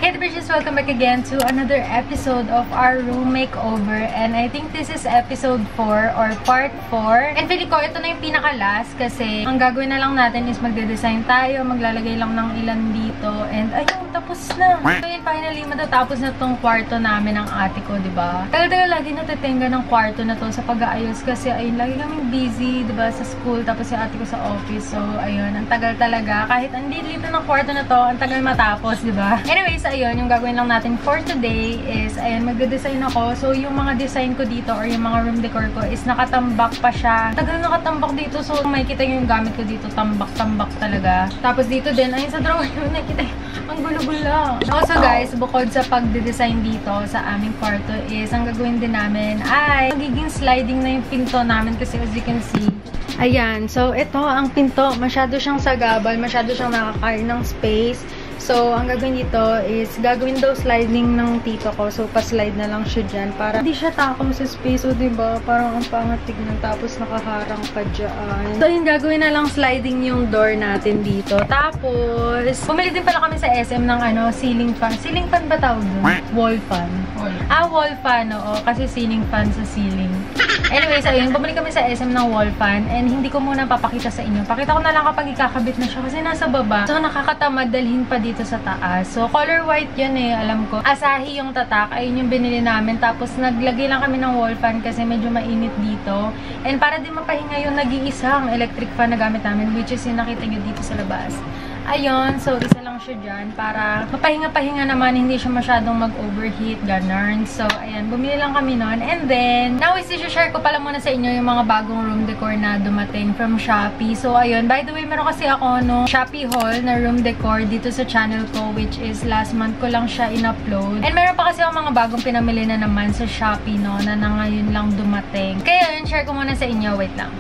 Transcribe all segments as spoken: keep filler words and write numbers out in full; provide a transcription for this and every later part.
Hey Bridges, welcome back again to another episode of our room makeover. And I think this is episode four or part four. And feeling ko, ito na yung pinaka-last kasi ang gagawin na lang natin is magde-design tayo, maglalagay lang ng ilan dito. And ayun, tapos na. So yun, finally, matatapos na tong kwarto namin ng ate ko, diba? Tagal-tagal lagi natitenga ng kwarto na to sa pag-aayos kasi ayun, lagi kaming busy, diba, sa school, tapos si ate ko sa office. So ayun, ang tagal talaga. Kahit ang dito ng kwarto na to, ang tagal matapos, diba? Anyways, ayun, yung gagawin lang natin for today is, ayun, magde-design ako. So, yung mga design ko dito or yung mga room decor ko is nakatambak pa siya. Tagal nakatambak dito. So, makikita yung gamit ko dito. Tambak-tambak talaga. Tapos dito din, ayun sa drawing yun, nakikita ang gulo-gulo. Also, guys, bukod sa pagde-design dito sa aming kwarto is, ang gagawin din namin ay magiging sliding na yung pinto namin kasi as you can see, ayan. So, ito, ang pinto, masyado siyang sagabal, masyado siyang nakakain ng space. So, ang gagawin dito is, gagawin daw sliding ng tito ko. So, pa-slide na lang siya dyan para hindi siya takaw sa space. O, diba? Parang ang pangat tignan. Tapos, nakaharang pa dyan. So, yun, gagawin na lang sliding yung door natin dito. Tapos, bumili din pala kami sa S M ng ano, ceiling fan. Ceiling fan ba tawag doon? Wall fan. Ah, wall fan. Oo, kasi ceiling fan sa ceiling. Anyways, ayun, bumili kami sa S M ng wall fan. And hindi ko muna papakita sa inyo. Pakita ko na lang kapag ikakabit na siya kasi nasa baba. So, nakakatamad dalhin pa dito sa taas. So, color white yun eh, alam ko. Asahi yung tatak, ayun yung binili namin. Tapos, naglagay lang kami ng wall fan kasi medyo mainit dito. And para din mapahinga yung nag-iisang electric fan na gamit namin, which is yung nakita nyo dito sa labas. Ayun, so isa lang siya dyan para mapahinga-pahinga naman, hindi siya masyadong mag-overheat, ganun. So, ayan, bumili lang kami nun. And then, now is i-share ko pala muna sa inyo yung mga bagong room decor na dumating from Shopee. So, ayun, by the way, meron kasi ako no Shopee haul na room decor dito sa channel ko, which is last month ko lang siya in-upload. And meron pa kasi ako mga bagong pinamili na naman sa Shopee, no, na na ngayon lang dumating. Kaya yun, share ko muna sa inyo. Wait lang.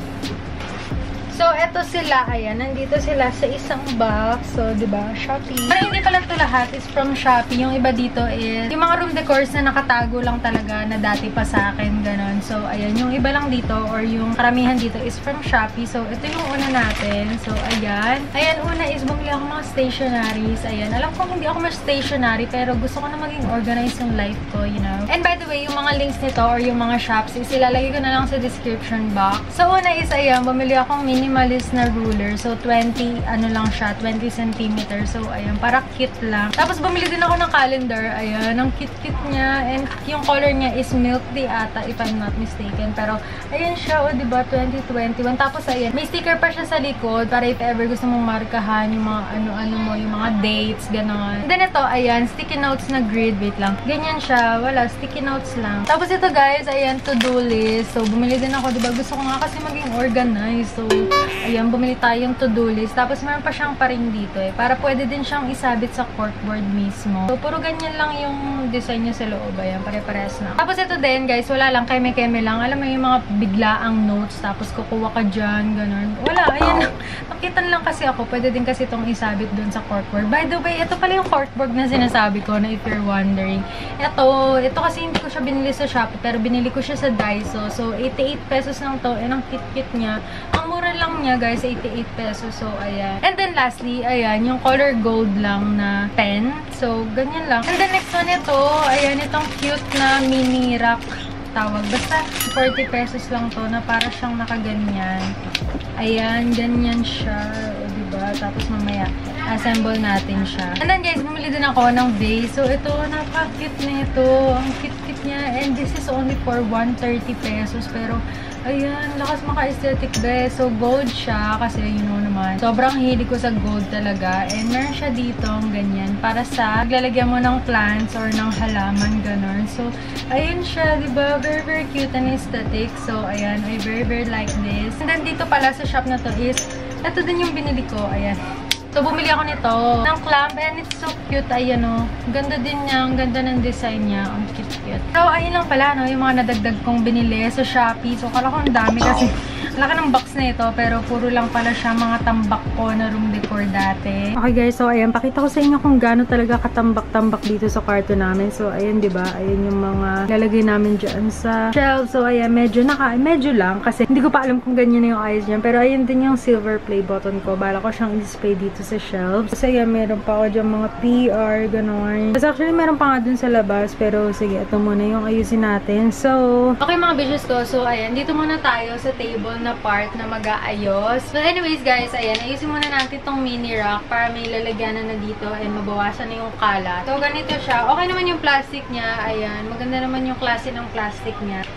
So, eto sila. Ayan, nandito sila sa isang box. So, diba? Shopee. Pero hindi pala ito lahat is from Shopee. Yung iba dito is yung mga room decors na nakatago lang talaga na dati pa sa akin. Ganon. So, ayan. Yung iba lang dito or yung karamihan dito is from Shopee. So, ito yung una natin. So, ayan. Ayan, una is bumili ako mga stationaries. Ayan. Alam ko hindi ako mas stationary pero gusto ko na maging organized yung life ko, you know. And by the way, yung mga links nito or yung mga shops is ilalagay ko na lang sa description box. So, una is, ayan. Bumili akong mini minimalist na ruler. So, twenty, ano lang siya, twenty centimeters. So, ayun, para cute lang. Tapos, bumili din ako ng calendar. Ayan, ang cute-cute niya. And yung color niya is milk tea ata, if I'm not mistaken. Pero, ayan siya, o, diba, twenty twenty-one. Tapos, ayan, may sticker pa siya sa likod para if ever gusto mong markahan yung mga ano-ano mo, yung mga dates, gano'n. And then, ito, ayan, sticky notes na grid. Wait lang. Ganyan siya. Wala, sticky notes lang. Tapos, ito, guys, ayan, to-do list. So, bumili din ako, diba, gusto ko nga kasi maging organized. So, ayan, bumili tayong to-do list. Tapos, meron pa siyang paring dito eh. Para pwede din siyang isabit sa corkboard mismo. So, puro ganyan lang yung design niya sa loob. Ayan, pare-pares na. Tapos, ito din, guys, wala lang. Keme-keme lang. Alam mo yung mga biglaang notes. Tapos, kukuha ka dyan, ganun. Wala, ayan lang. Nakitan lang kasi ako. Pwede din kasi itong isabit dun sa corkboard. By the way, ito pala yung corkboard na sinasabi ko na if you're wondering. Ito, ito kasi hindi ko siya binili sa Shopee. Pero binili ko siya sa Daiso. So, eighty-eight pesos lang to. And ang kit-kit niya. Ang mura lang niya, guys, eighty-eight pesos. So, ayan. And then, lastly, ayan, yung color gold lang na pen. So, ganyan lang. And then, next one ito, ayan, itong cute na mini rack tawag. Basta, forty pesos lang to na para siyang nakaganyan. Ayan, ganyan siya. O, diba? Tapos, mamaya, assemble natin siya. And then, guys, bumili din ako ng vase. So, ito, napaka-cute na ito. Ang cute-cute niya. And this is only for one hundred thirty pesos. Pero, ayan, lakas maka-aesthetic be. So, gold siya. Kasi, you know naman, sobrang hilig ko sa gold talaga. And meron siya dito, ganyan. Para sa, maglalagyan mo ng plants or ng halaman, gano'n. So, ayun siya, diba? Very, very cute and aesthetic. So, ayan, I very, very like this. And then, dito pala sa shop na to is, ito din yung binili ko. Ayan. So, bumili ako nito ng clamp and it's so cute. Ayan o. Ganda din niya. Ang ganda ng design niya. Ang cute-cute. So, ayun lang pala, no? Yung mga nadagdag kong binili sa Shopee. So, kala ko ang dami kasi Laki ng box na ito, pero puro lang pala siya mga tambak ko na room decor dati. Okay guys, so ayan, pakita ko sa inyo kung gaano talaga katambak-tambak dito sa kwarto namin. So ayan, di ba? Ayan yung mga lalagay namin dyan sa shelf. So ayan, medyo naka, medyo lang kasi hindi ko pa alam kung ganyan na yung ayos dyan. Pero ayan din yung silver play button ko. Bala ko siyang display dito sa shelves. Kasi ayan, meron pa ako dyan mga P R, gano'n. Kasi actually, meron pa nga dun sa labas. Pero sige, ito muna yung ayusin natin. So, okay mga bitches ko. So ayan, dito muna tayo sa table na part na mag-aayos. But anyways guys, ayan, ayusin muna natin tong mini rack para may lalagyanan na dito and mabawasan na yung kalat. So, ganito siya. Okay naman yung plastic niya. Ayan, maganda naman yung klase ng plastic niya.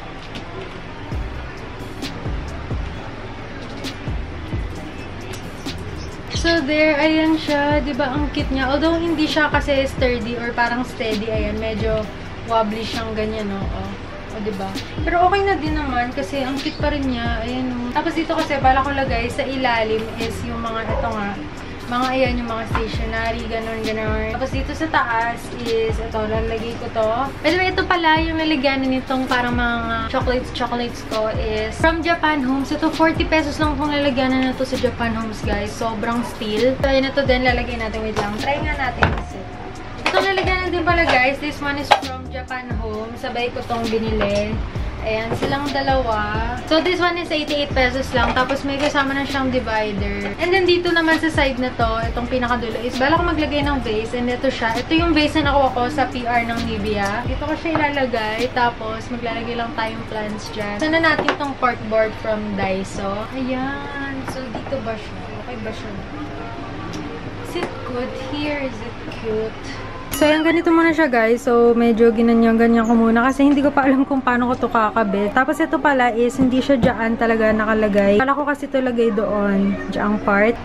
So, there, ayan siya. Diba, ang cute niya. Although, hindi siya kasi sturdy or parang steady. Ayan, medyo wobbly siyang ganyan, no? Oh. O, diba? Pero okay na din naman kasi ang cute pa rin niya. Ayan, no? Tapos dito kasi, bala ko lagay sa ilalim is yung mga, ito nga, mga ayan, yung mga stationery, ganon, ganon. Tapos dito sa taas is, ito, lalagay ko to. By the way, ito pala, yung lalagyanan nitong parang mga chocolates, chocolates ko is from Japan Homes. Ito, forty pesos lang kung lalagyanan na to sa Japan Homes, guys. Sobrang steel. So, ayan na to din, lalagay natin. Wait lang, try nga natin kasi. Itong lalagyanan din pala, guys. This one is from Japan Home. Sabay ko tong binili. Ayan, silang dalawa. So, this one is eighty-eight pesos lang. Tapos, may kasama na siyang divider. And then, dito naman sa side na to, itong pinakadulo is, bala ko maglagay ng vase. And ito siya. Ito yung vase na nakuha ko sa P R ng Nivea. Dito ko siya ilalagay. Tapos, maglalagay lang tayong plants dyan. Sana natin itong corkboard from Daiso. Ayan. So, dito ba siya? Okay ba siya? Is it good here? Is it cute? So, ayan, ganito muna siya, guys. So, medyo ginanyan-ganyan ko muna kasi hindi ko pa alam kung paano ko to kakabit. Tapos, ito pala is, hindi siya dyan talaga nakalagay. Kala ko kasi ito lagay doon. Dyang part.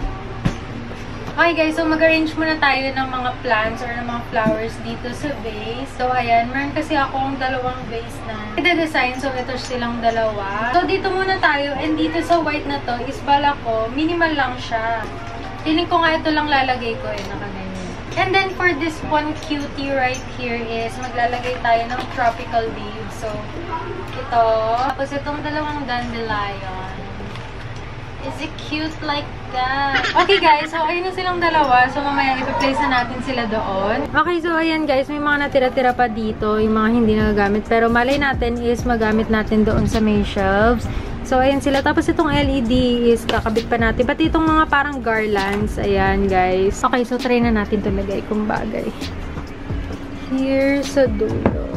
Okay, guys. So, mag-arrange muna tayo ng mga plants or ng mga flowers dito sa vase. So, ayan. Meron kasi akong dalawang vase na i-design. So, ito silang dalawa. So, dito muna tayo. And dito sa white na to is, bala ko, minimal lang siya. Feeling ko nga ito lang lalagay ko eh. Nakaganyan. And then, for this one cutie right here is, maglalagay tayo ng tropical leaves. So, ito. Tapos, itong dalawang dandelion. Is it cute like that? Okay, guys. So, ayun na silang dalawa. So, mamaya, ipa-place na natin sila doon. Okay, so, ayan, guys. May mga natira-tira pa dito. Yung mga hindi nagagamit. Pero, malay natin is magamit natin doon sa main shelves. So, ayan sila. Tapos, itong L E D is kakabit pa natin. Pati itong mga parang garlands. Ayan, guys. Okay, so, try na natin ito lagay kung bagay. Here sa dulo.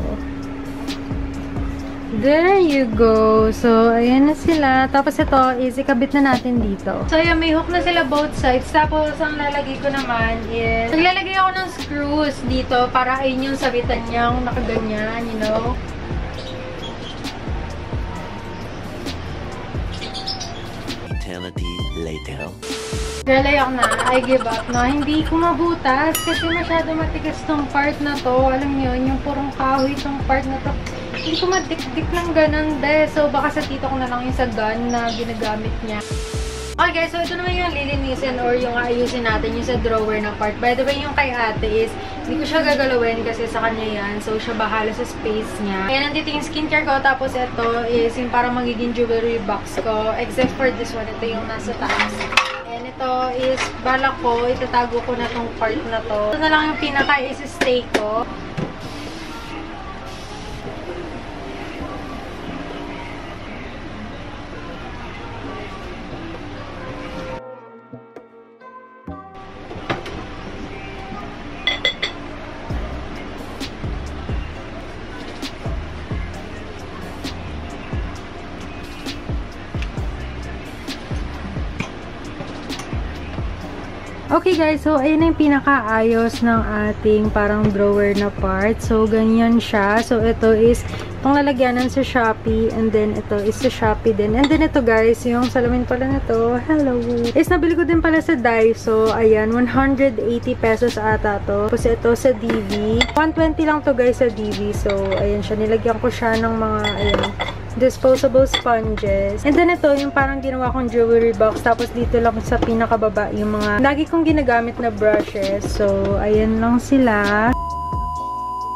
There you go. So, ayan na sila. Tapos, ito is ikabit na natin dito. So, ayan, may hook na sila both sides. Tapos, ang lalagay ko naman is, naglalagay ako ng screws dito para ayun yung sabitan niyang nakaganyan, you know? Later. Galayak na. I give up na. Hindi ko mabutas kasi masyado matigas tong part na to. Alam niyo, yung purong kahoy tong part na to. Hindi ko madikdik ng ganun de. So, baka sa tito ko na lang yung sa gun na ginagamit niya. Okay guys, so ito naman yung lilinisin or yung ayusin natin yung sa drawer na part. By the way, yung kay ate is, hindi ko siya gagalawin kasi sa kanya yan. So, siya bahala sa space niya. Kaya nandito yung skincare ko. Tapos ito is yung parang magiging jewelry box ko. Except for this one. Ito yung nasa taas. And ito is, balak ko, itatago ko na tong part na to. Ito na lang yung pinaka-is-stay ko. Okay guys, so ayun na yung pinakaayos ng ating parang drawer na part. So ganyan siya. So ito is itong lalagyanan sa Shopee and then ito is sa Shopee din. And then ito guys, yung salamin pala nito, hello, is nabili ko din pala sa Daiso. Ayan, one hundred eighty pesos ata to. Tapos ito sa D V, one twenty lang to guys sa D V. So ayan siya, nilagyan ko siya ng mga ayan, disposable sponges. And then ito, yung parang ginawa kong jewelry box. Tapos dito lang sa pinakababa, yung mga lagi kong ginagamit na brushes. So, ayan lang sila.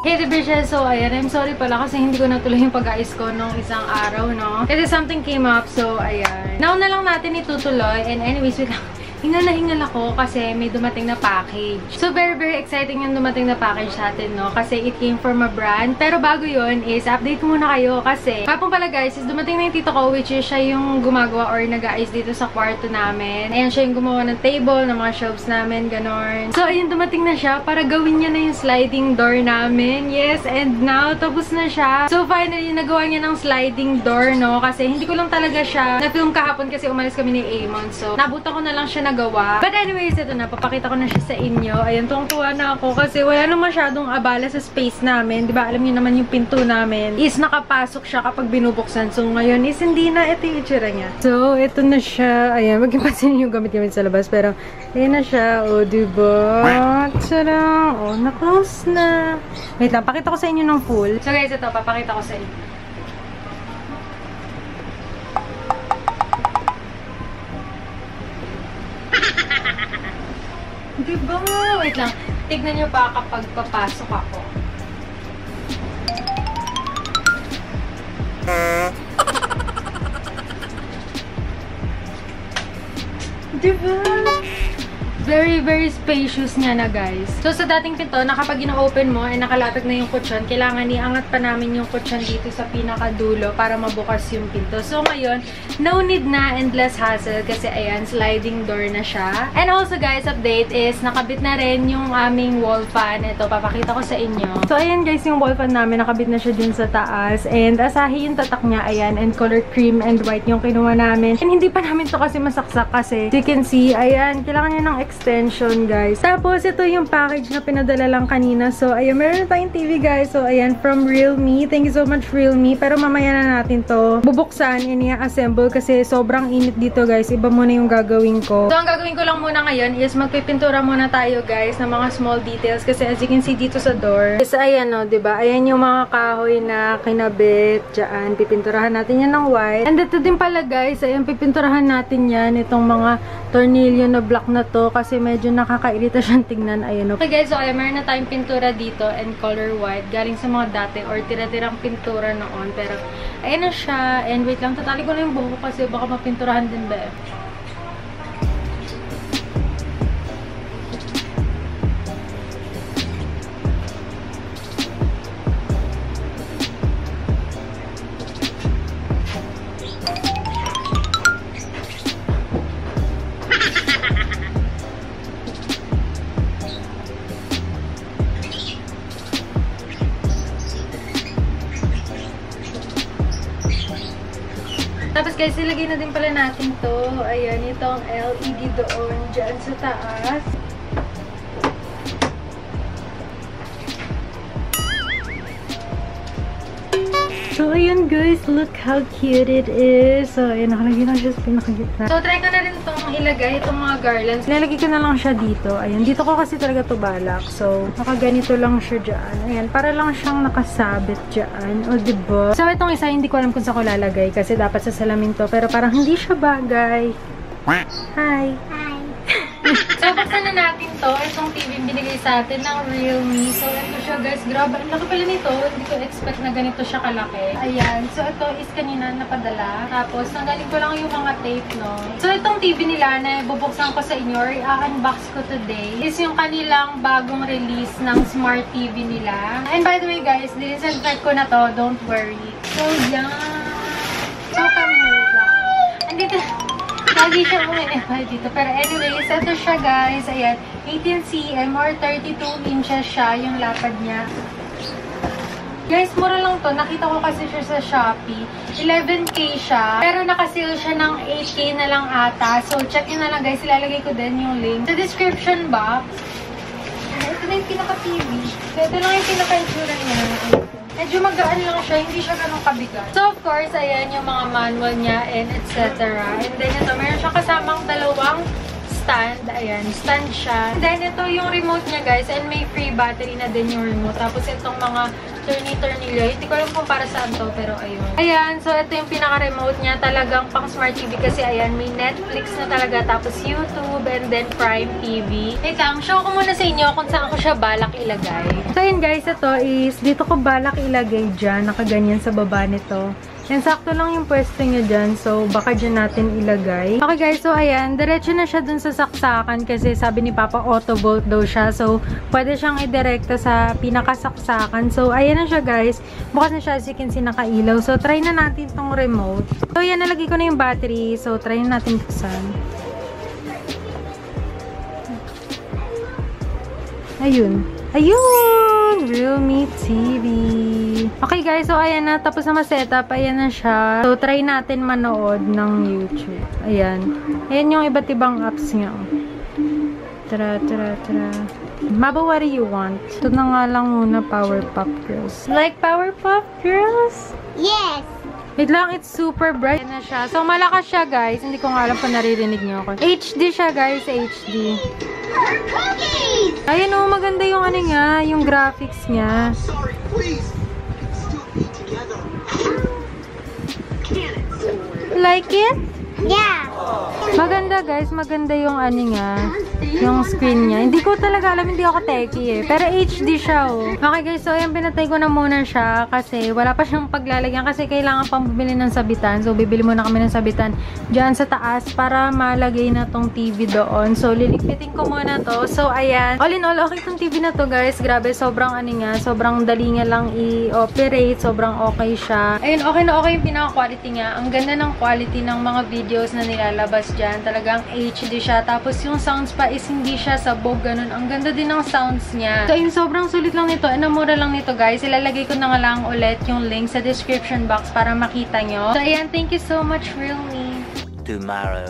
Hey, the bitches! So, ayan. I'm sorry pala kasi hindi ko natuloy yung pag-ayos ko nung isang araw, no? Kasi something came up, so, ayan. Now na lang natin itutuloy. And anyways, wait lang. Hingal na hingal ako kasi may dumating na package. So, very, very exciting yung dumating na package sa atin, no? Kasi it came from a brand. Pero bago yun is, update ko muna kayo kasi kapong pala guys, is dumating na yung tito ko, which is siya yung gumagawa or nag-aayos dito sa kwarto namin. Ayan, siya yung gumawa ng table, ng mga shelves namin, ganon. So, ayun, dumating na siya para gawin niya na yung sliding door namin. Yes, and now, tapos na siya. So, finally, nagawa niya ng sliding door, no? Kasi hindi ko lang talaga siya na-film kahapon kasi umalis kami ni Amon. So, nabutan ko na lang siya gawa. But anyways, ito na. Papakita ko na siya sa inyo. Ayan, tuwang-tuwa na ako kasi wala nang masyadong abala sa space namin. Diba? Alam niyo naman yung pinto namin is nakapasok siya kapag binubuksan. So, ngayon is hindi na. Ito yung itsura niya. So, ito na siya. Ayan, magkipansin yung gamit-gamit sa labas. Pero, ayan na siya. O, diba? Tara. O, na-close na. Wait lang. Pakita ko sa inyo ng full. So, guys, ito. Papakita ko sa inyo. Diba? Wait lang. Tignan nyo pa kapag papasok ako. Diba? Very, very spacious niya na, guys. So, sa dating pinto, na kapag ina-open mo, ay nakalatag na yung kutsyon, kailangan iangat pa namin yung kutsyon dito sa pinakadulo para mabukas yung pinto. So, ngayon, no need na and less hassle kasi, ayan, sliding door na siya. And also, guys, update is, nakabit na rin yung aming wall fan. Ito, papakita ko sa inyo. So, ayan, guys, yung wall fan namin, nakabit na siya dun sa taas. And, asahi yung tatak niya, ayan, and color cream and white yung kinuha namin. And, hindi pa namin to kasi masaksak kasi, you can see, ayan, kailangan niya ng extension, guys. Tapos, ito yung package na pinadala lang kanina. So, ayan, meron na tayong T V, guys. So, ayan, from Realme. Thank you so much, Realme. Pero mamaya na natin to bubuksan and i-assemble kasi sobrang init dito, guys. Iba muna yung gagawin ko. So, ang gagawin ko lang muna ngayon is magpipintura muna tayo, guys, ng mga small details. Kasi as you can see dito sa door, is ayan, no, diba? Ayan yung mga kahoy na kinabit dyan. Pipinturahan natin yan ng white. And ito din pala, guys. Ayan, pipinturahan natin yan. Itong mga tornilyo na black na to kasi medyo nakakairita siyang tingnan. Ayan, okay, guys. So, ayan, meron na tayong pintura dito and color white. Galing sa mga dati or tira-tirang pintura noon. Pero, ayan na siya. And wait lang, tatali ko na yung buhok kasi baka mapinturahan din ba eh. Tapos guys, ilagay na din pala natin to. Ayan, itong L E D doon dyan sa taas. So, ayan guys, look how cute it is. So, ayan, nakalagay na siya sa pinakagitna. So, try ko na rin itong ilagay, itong mga garlands. Nilalagay ko na lang siya dito. Ayan, dito ko kasi talaga to balak. So, nakaganito lang siya dyan. Ayan, para lang siyang nakasabit dyan. O, diba? So, itong isa, hindi ko alam kung saan ko lalagay kasi dapat sa salamin to. Pero parang hindi siya bagay. Hi! Hi! So, buksan na natin to. Itong T V binigay sa atin ng Realme. So, ito siya guys. Grabe. Ang laki pala nito. Hindi ko expect na ganito siya kalaki. Ayan. So, ito is kanina napadala. Tapos, nanggaling ko lang yung mga tape, no? So, itong T V nila na bubuksan ko sa inyo or i-unbox ko today is yung kanilang bagong release ng Smart T V nila. And by the way guys, disinfect ko na to. Don't worry. So, yan. So, kami wait lang. Andito. Lagi siya umiiba dito. Pero anyways, ito siya guys. Ayan, eighteen centimeters or thirty-two inches siya yung lapad niya. Guys, mura lang to. Nakita ko kasi siya sa Shopee. eleven K siya. Pero nakasil siya ng eight K na lang ata. So, check nyo na lang guys. Ilalagay ko din yung link sa description box. Ito na yung pinaka-T V. Ito lang yung pinaka-itsura niya. Medyo magaan lang siya, hindi siya ganun kabigat. So, of course, ayan yung mga manual niya and et cetera. And then, ito, meron siyang kasamang dalawang stand. Ayan, stand siya. And then, ito yung remote niya, guys. And may free battery na din yung remote. Tapos, itong mga turny-turnilyo. Hindi ko alam kung para saan to, pero ayun. Ayan, so ito yung pinaka-remote niya. Talagang pang Smart T V kasi ayan, may Netflix na talaga, tapos YouTube, and then Prime T V. Wait lang, show ko muna sa inyo kung saan ko siya balak ilagay. So yun guys, ito is, dito ko balak ilagay dyan, nakaganyan sa baba nito. Yan, sakto lang yung pwesto niya dyan. So, baka dyan natin ilagay. Okay guys, so ayan. Diretso na siya dun sa saksakan kasi sabi ni Papa auto volt daw siya. So, pwede siyang idirekta sa pinakasaksakan. So, ayan na siya guys. Bukas na siya, as you can see, nakailaw. So, try na natin tong remote. So, ayan, nalagay ko na yung battery. So, try na natin buksan. Ayun. Ayun! Realme T V. Okay guys, so ayan na. Tapos na ma-setup. Ayan na siya. So, try natin manood ng YouTube. Ayan. Ayan yung iba't ibang apps niya. Tara, tara, tara. Maba, what do you want? Ito na nga lang muna, Powerpuff Girls. Like Powerpuff Girls? Yes! Wait lang, it's super bright. Ayan na siya. So, malakas siya guys. Hindi ko nga alam kung naririnig niyo ako. H D siya guys, H D. Ayan o, maganda yung ano niya, yung graphics niya. Like it? Yeah! Maganda guys, maganda yung ano niya, yung screen niya. Hindi ko talaga alam, hindi ako techie eh. Pero H D siya oh. Okay guys, so ayan, pinatay ko na muna siya kasi wala pa siyang paglalagyan kasi kailangan pang bumili ng sabitan. So bibili muna kami ng sabitan dyan sa taas para malagay na tong T V doon. So liligpitin ko muna to. So ayan, all in all, okay tong T V na to guys. Grabe, sobrang ano nga, sobrang dali nga lang i-operate. Sobrang okay siya. Ayun, okay na okay yung pinaka-quality niya. Ang ganda ng quality ng mga videos na nilalabas dyan. Talagang H D siya. Tapos yung sounds pa is hindi siya sabog, ganun. Ang ganda din ng sounds niya. So, yun, sobrang sulit lang nito. And mura lang nito, guys. Ilalagay ko na nga lang ulit yung link sa description box para makita nyo. So, ayan. Thank you so much, Realme. Tomorrow.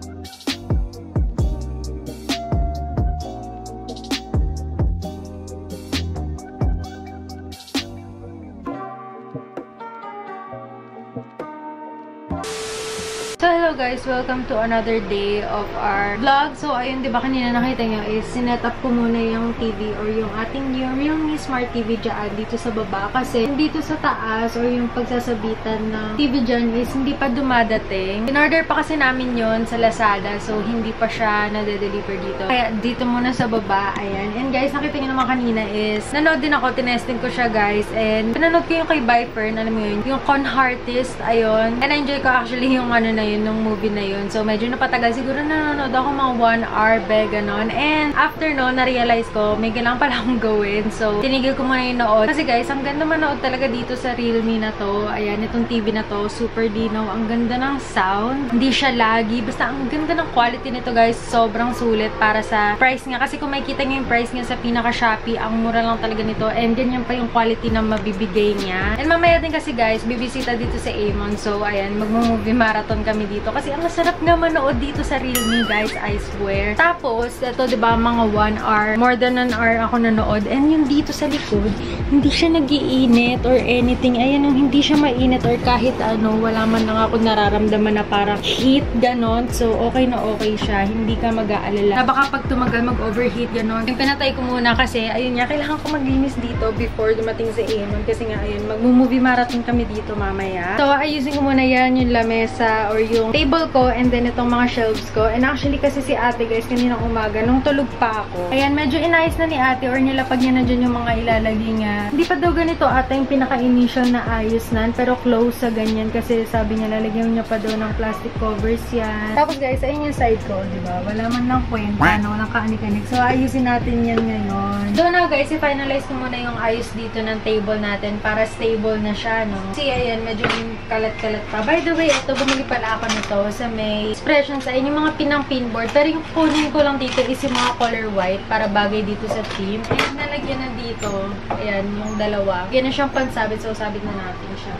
So, hello guys! Welcome to another day of our vlog. So, ayun, di ba kanina nakita nyo is sinet up ko muna yung T V or yung ating new Realme Smart T V dyan dito sa baba. Kasi dito sa taas or yung pagsasabitan ng T V dyan is hindi pa dumadating. In-order pa kasi namin yon sa Lazada. So, hindi pa siya nade-deliver dito. Kaya dito muna sa baba. Ayan. And guys, nakita nyo naman kanina is nanood din ako. Tinesting ko siya guys. And pinanood ko yung kay Viper. Alam mo yun? Yung Con Heartist. Ayun. And enjoy ko actually yung ano na yun, nung movie na yun. So, medyo napatagal. Siguro nanonood ako mga one hour, be, ganon. And, after no, na-realize ko, may kailangan pala akong gawin. So, tinigil ko muna yung nood. Kasi guys, ang ganda manood talaga dito sa Realme na to. Ayan, itong T V na to. Super dinaw. Ang ganda ng sound. Hindi siya laggy. Basta, ang ganda ng quality nito, guys. Sobrang sulit para sa price nga. Kasi kung makikita nyo yung price nga sa pinaka-Shopee, ang mura lang talaga nito. And, ganyan pa yung quality na mabibigay niya. And, mamaya din kasi, guys, bibisita dito sa Amon. So, ayan, mag-movie marathon kami dito. Kasi ang masarap nga manood dito sa Realme, guys, I swear. Tapos, ito, diba, mga one hour, more than an hour ako nanood. And yung dito sa likod, hindi siya nag-iinit or anything. Ayan, yung hindi siya mainit or kahit ano, wala man lang ako nararamdaman na parang heat, ganon. So, okay na okay siya. Hindi ka mag-aalala. Na baka pag tumagal, mag-overheat, ganon. Yung pinatay ko muna kasi, ayun nga, kailangan ko maglinis dito before dumating sa Amon. Kasi nga, ayun, mag-movie marathon kami dito mamaya. So, ayusin ko muna yan, yung lamesa or yung table ko and then itong mga shelves ko. And actually kasi si ate guys, kaninang umaga, nung tulog pa ako. Ayan, medyo inayos na ni ate or nilapag niya na dyan yung mga ilalagay nga. Hindi pa daw ganito ata yung pinaka-initial na ayos nan, pero close sa ganyan kasi sabi niya lalagyan niya pa daw ng plastic covers yan. Tapos guys, ayun yung side ko, di ba? Wala man lang kwenta, no? Walang kaanik-anik. So, ayusin natin yan ngayon. So now guys, i-finalize ko muna yung ayos dito ng table natin para stable na siya, no? Kasi ayan, medyo kalat-kalat pa. By the way, ito, bumili pala ako nito sa may expression sa yung mga pinang pinboard. Pero yung kunin ko lang dito is yung mga color white para bagay dito sa theme. And nalagyan na dito. Ayan, yung dalawa. Yan na siyang pansabit. So, sabit na natin siya.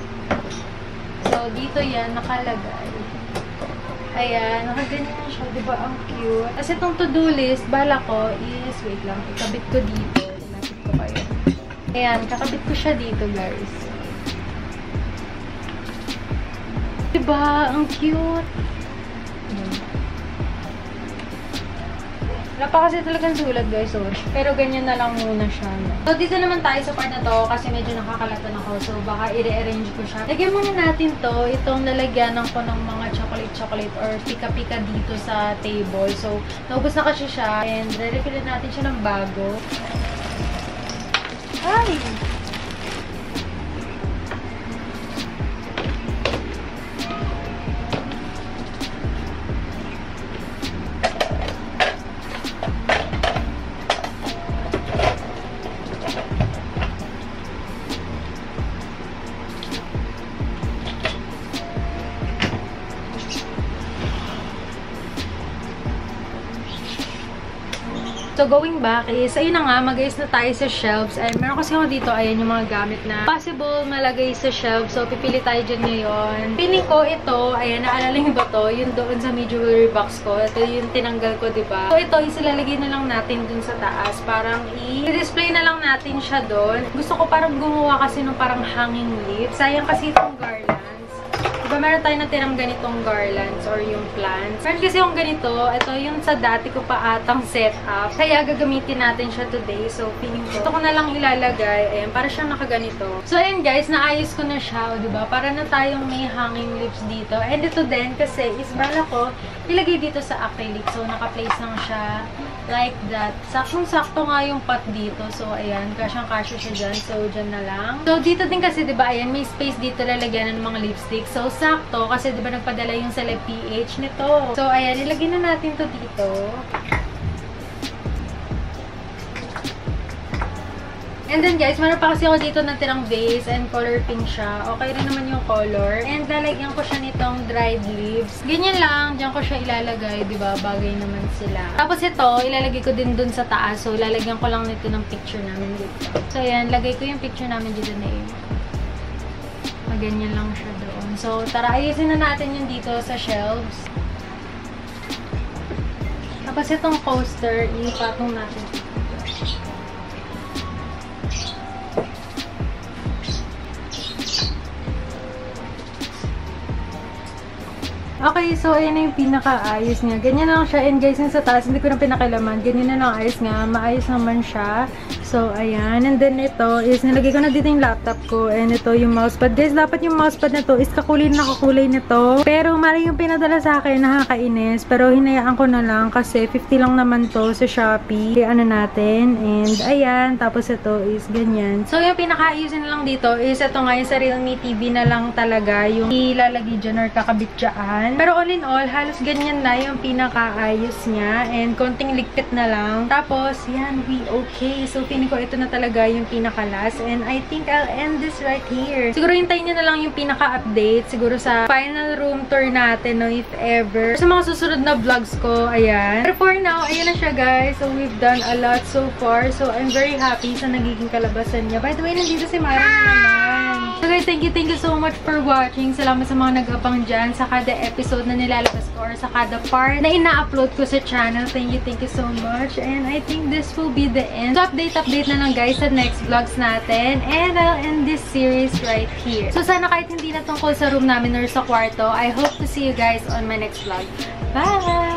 So, dito yan, nakalagay. Ayan, nakaganyan siya. Diba? Ang cute. Kasi itong to-do list, bala ko is, wait lang, ikabit ko dito. Lapit ko kayo. Ayan, kakabit ko siya dito, guys. Diba? Ang cute. Wala pa kasi talagang sulat, guys. So, pero ganyan na lang muna siya. No? So, dito naman tayo sa part na to kasi medyo nakakalatan ako. So, baka i-rearrange ko siya. Lagyan muna natin to. Itong lalagyanan ko ng mga chocolate-chocolate or pika-pika dito sa table. So, naubos na kasi siya. And, re-refill natin siya ng bago. Ay! So, going back is, ayun na nga, mag-ayos na tayo sa shelves. And meron kasi ako dito, ayan yung mga gamit na possible malagay sa shelves. So, pipili tayo dyan ngayon. Piling ko ito, ayan, naalala nyo ba to? Yung doon sa may jewelry box ko. Ito yung tinanggal ko, diba? So, ito, isilalagay na lang natin dun sa taas. Parang i-display na lang natin siya doon. Gusto ko parang gumawa kasi ng parang hanging lips. Sayang kasi itong garland. Diba meron tayo natirang ganitong garlands or yung plants. Meron kasi yung ganito, ito yung sa dati ko pa atang setup. Kaya gagamitin natin siya today. So, feeling ko, ito ko na lang ilalagay. Ayan, para siyang nakaganito. So, ayan guys, naayos ko na siya. O, diba? Para na tayong may hanging lips dito. And ito din, kasi is bala ko, ilagay dito sa acrylic. So, naka-place lang siya like that. Saktong-sakto nga yung pot dito. So, ayan, kasyang-kasya siya dyan. So, dyan na lang. So, dito din kasi, diba, ayan, may space dito lalagyan ng mga lipstick. So, sakto, kasi diba nagpadala yung sa P H nito. So, ayan, ilagay na natin to dito. And then guys, meron pa kasi ako dito natirang vase and color pink siya. Okay rin naman yung color. And lalagyan ko siya nitong dried leaves. Ganyan lang, dyan ko siya ilalagay, diba? Bagay naman sila. Tapos ito, ilalagay ko din dun sa taas. So, ilalagyan ko lang nito ng picture namin dito. So, ayan, lagay ko yung picture namin dito na yun. Ganyan lang siya doon. So, tara, ayusin na natin yung dito sa shelves. Tapos itong coaster, ipatong natin. Okay, so ayan na yung pinaka-ayos niya. Ganyan na lang siya. And guys, yung sa taas, hindi ko na pinakilaman. Ganyan na lang ayos nga. Maayos naman siya. So, ayan. And then ito is, nilagay ko na dito yung laptop ko. And ito yung mousepad. Guys, dapat yung mousepad na to is kakulay na kakulay nito. Pero mali yung pinadala sa akin, nakakainis. Pero hinayaan ko na lang kasi fifty lang naman to sa Shopee. Kaya ano natin. And ayan. Tapos ito is ganyan. So, yung pinaka-ayusin na lang dito is ito nga yung sa Realme T V na lang talaga yung ilalagay dyan or kakabit dyan. Pero all in all, halos ganyan na yung pinaka-ayos niya. And konting ligpit na lang. Tapos, yan, we okay. So, ko ito na talaga yung pinaka-last. And I think I'll end this right here. Siguro hintayin nyo na lang yung pinaka-update. Siguro sa final room tour natin, no, if ever. Sa mga susunod na vlogs ko, ayan. But for now, ayan na siya, guys. So, we've done a lot so far. So, I'm very happy sa nagiging kalabasan niya. By the way, nandito si Mara naman. So, guys, thank you, thank you so much for watching. Salamat sa mga nag-abang dyan sa kada episode na nilalabas ko or sa kada part na ina-upload ko sa channel. Thank you, thank you so much. And I think this will be the end. So, update, update na lang guys sa next vlogs natin. And I'll end this series right here. So sana kahit hindi na tungkol sa room namin or sa kwarto, I hope to see you guys on my next vlog. Bye!